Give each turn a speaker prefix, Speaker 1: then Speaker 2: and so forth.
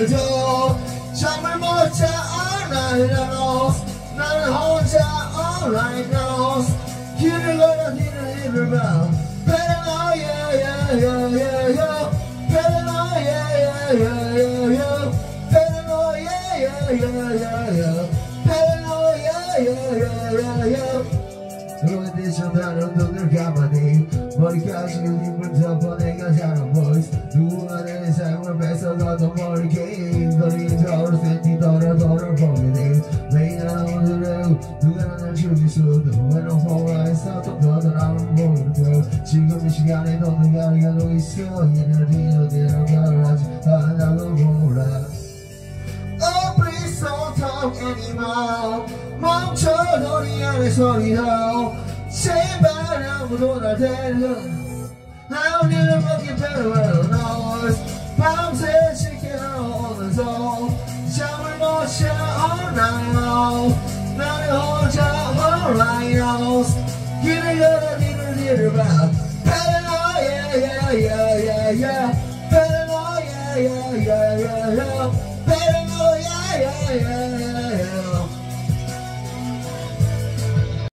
Speaker 1: 오늘도 잠을 못 자 all night long 나는 혼자 all night long 길을 걸어 뒤를 봐 Paranoia yeah yeah yeah yeah Paranoia yeah yeah yeah yeah Paranoia yeah yeah yeah yeah Paranoia yeah yeah yeah yeah 그런데 전화는 눈을 감아내 머리까지 힘을 덮어 내가 잘한 voice 누군가 내 삶을 뺏어가도 모르게 거리에 더울 센티 더러더러 보이네 매일 오늘은 누가 날 죽이수도 외로운 포화에서 또 나는 모르고 지금 이 시간에 너 누가 가고 있어 이를 뒤로 결하지 않아도 몰라 Oh please don't talk anymore 멈춰 너리 안의 소리도 제발 아무도 날 데려 I need 먹기 farewell noise 밤새 지켜오면서 잠을 못 자 all night long 나는 혼자 all night long 길을 걸어 뒤를 봐 Paranoia yeah yeah yeah yeah Paranoia yeah yeah yeah yeah Paranoia yeah yeah yeah yeah